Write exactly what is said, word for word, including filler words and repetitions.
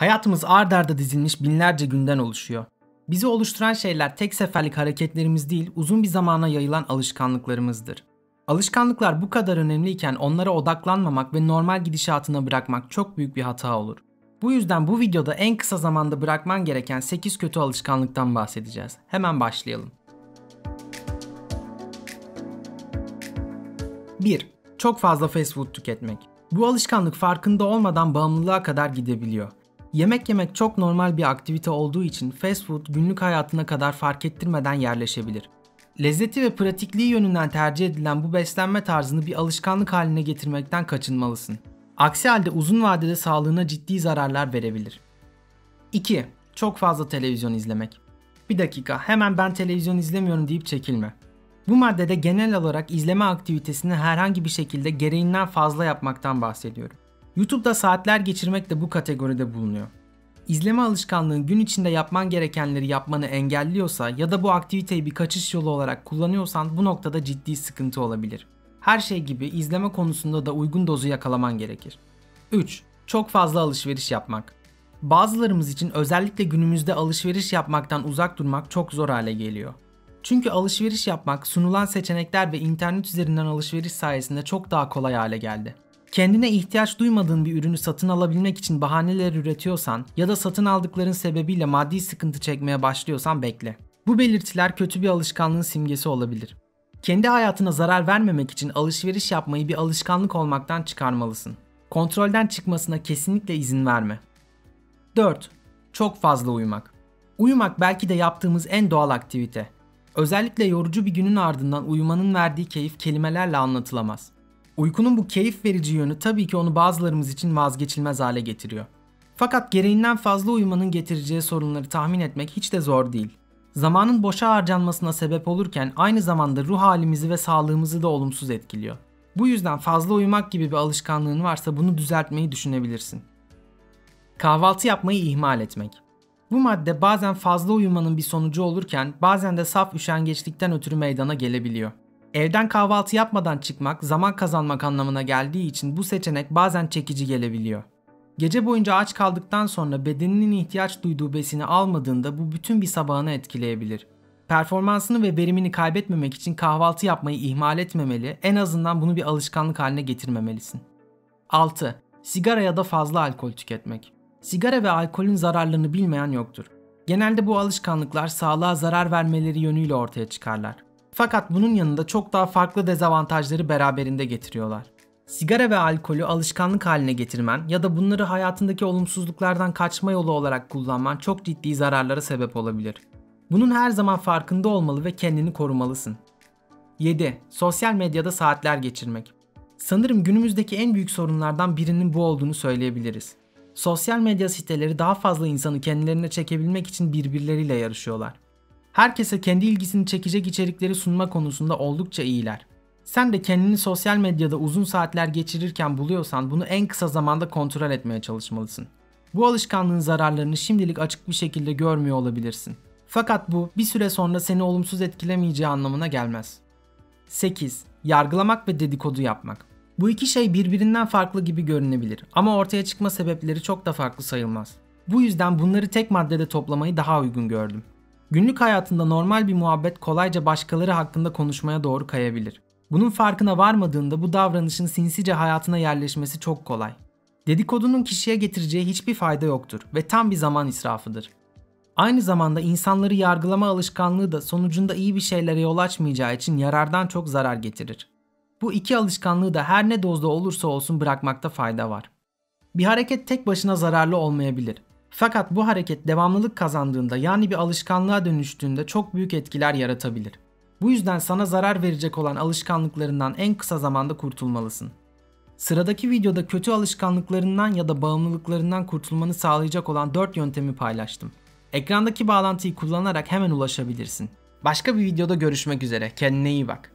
Hayatımız ard arda dizilmiş binlerce günden oluşuyor. Bizi oluşturan şeyler tek seferlik hareketlerimiz değil, uzun bir zamana yayılan alışkanlıklarımızdır. Alışkanlıklar bu kadar önemliyken onlara odaklanmamak ve normal gidişatına bırakmak çok büyük bir hata olur. Bu yüzden bu videoda en kısa zamanda bırakman gereken sekiz kötü alışkanlıktan bahsedeceğiz. Hemen başlayalım. bir. Çok fazla fast food tüketmek. Bu alışkanlık farkında olmadan bağımlılığa kadar gidebiliyor. Yemek yemek çok normal bir aktivite olduğu için fast food günlük hayatına kadar fark ettirmeden yerleşebilir. Lezzeti ve pratikliği yönünden tercih edilen bu beslenme tarzını bir alışkanlık haline getirmekten kaçınmalısın. Aksi halde uzun vadede sağlığına ciddi zararlar verebilir. iki. Çok fazla televizyon izlemek. Bir dakika, hemen ben televizyon izlemiyorum deyip çekilme. Bu maddede genel olarak izleme aktivitesini herhangi bir şekilde gereğinden fazla yapmaktan bahsediyorum. YouTube'da saatler geçirmek de bu kategoride bulunuyor. İzleme alışkanlığın gün içinde yapman gerekenleri yapmanı engelliyorsa ya da bu aktiviteyi bir kaçış yolu olarak kullanıyorsan bu noktada ciddi sıkıntı olabilir. Her şey gibi izleme konusunda da uygun dozu yakalaman gerekir. üç. Çok fazla alışveriş yapmak. Bazılarımız için özellikle günümüzde alışveriş yapmaktan uzak durmak çok zor hale geliyor. Çünkü alışveriş yapmak sunulan seçenekler ve internet üzerinden alışveriş sayesinde çok daha kolay hale geldi. Kendine ihtiyaç duymadığın bir ürünü satın alabilmek için bahaneler üretiyorsan ya da satın aldıkların sebebiyle maddi sıkıntı çekmeye başlıyorsan bekle. Bu belirtiler kötü bir alışkanlığın simgesi olabilir. Kendi hayatına zarar vermemek için alışveriş yapmayı bir alışkanlık olmaktan çıkarmalısın. Kontrolden çıkmasına kesinlikle izin verme. dört. Çok fazla uyumak. Uyumak belki de yaptığımız en doğal aktivite. Özellikle yorucu bir günün ardından uyumanın verdiği keyif kelimelerle anlatılamaz. Uykunun bu keyif verici yönü tabii ki onu bazılarımız için vazgeçilmez hale getiriyor. Fakat gereğinden fazla uyumanın getireceği sorunları tahmin etmek hiç de zor değil. Zamanın boşa harcanmasına sebep olurken aynı zamanda ruh halimizi ve sağlığımızı da olumsuz etkiliyor. Bu yüzden fazla uyumak gibi bir alışkanlığın varsa bunu düzeltmeyi düşünebilirsin. Kahvaltı yapmayı ihmal etmek. Bu madde bazen fazla uyumanın bir sonucu olurken bazen de saf üşengeçlikten ötürü meydana gelebiliyor. Evden kahvaltı yapmadan çıkmak zaman kazanmak anlamına geldiği için bu seçenek bazen çekici gelebiliyor. Gece boyunca aç kaldıktan sonra bedeninin ihtiyaç duyduğu besini almadığında bu bütün bir sabahını etkileyebilir. Performansını ve verimini kaybetmemek için kahvaltı yapmayı ihmal etmemeli, en azından bunu bir alışkanlık haline getirmemelisin. altı. Sigara ya da fazla alkol tüketmek. Sigara ve alkolün zararlarını bilmeyen yoktur. Genelde bu alışkanlıklar sağlığa zarar vermeleri yönüyle ortaya çıkarlar. Fakat bunun yanında çok daha farklı dezavantajları beraberinde getiriyorlar. Sigara ve alkolü alışkanlık haline getirmen ya da bunları hayatındaki olumsuzluklardan kaçma yolu olarak kullanman çok ciddi zararlara sebep olabilir. Bunun her zaman farkında olmalı ve kendini korumalısın. yedi. Sosyal medyada saatler geçirmek. Sanırım günümüzdeki en büyük sorunlardan birinin bu olduğunu söyleyebiliriz. Sosyal medya siteleri daha fazla insanı kendilerine çekebilmek için birbirleriyle yarışıyorlar. Herkese kendi ilgisini çekecek içerikleri sunma konusunda oldukça iyiler. Sen de kendini sosyal medyada uzun saatler geçirirken buluyorsan bunu en kısa zamanda kontrol etmeye çalışmalısın. Bu alışkanlığın zararlarını şimdilik açık bir şekilde görmüyor olabilirsin. Fakat bu bir süre sonra seni olumsuz etkilemeyeceği anlamına gelmez. sekiz. Yargılamak ve dedikodu yapmak. Bu iki şey birbirinden farklı gibi görünebilir ama ortaya çıkma sebepleri çok da farklı sayılmaz. Bu yüzden bunları tek maddede toplamayı daha uygun gördüm. Günlük hayatında normal bir muhabbet kolayca başkaları hakkında konuşmaya doğru kayabilir. Bunun farkına varmadığında bu davranışın sinsice hayatına yerleşmesi çok kolay. Dedikodunun kişiye getireceği hiçbir fayda yoktur ve tam bir zaman israfıdır. Aynı zamanda insanları yargılama alışkanlığı da sonucunda iyi bir şeylere yol açmayacağı için yarardan çok zarar getirir. Bu iki alışkanlığı da her ne dozda olursa olsun bırakmakta fayda var. Bir hareket tek başına zararlı olmayabilir. Fakat bu hareket devamlılık kazandığında yani bir alışkanlığa dönüştüğünde çok büyük etkiler yaratabilir. Bu yüzden sana zarar verecek olan alışkanlıklarından en kısa zamanda kurtulmalısın. Sıradaki videoda kötü alışkanlıklarından ya da bağımlılıklarından kurtulmanı sağlayacak olan dört yöntemi paylaştım. Ekrandaki bağlantıyı kullanarak hemen ulaşabilirsin. Başka bir videoda görüşmek üzere. Kendine iyi bak.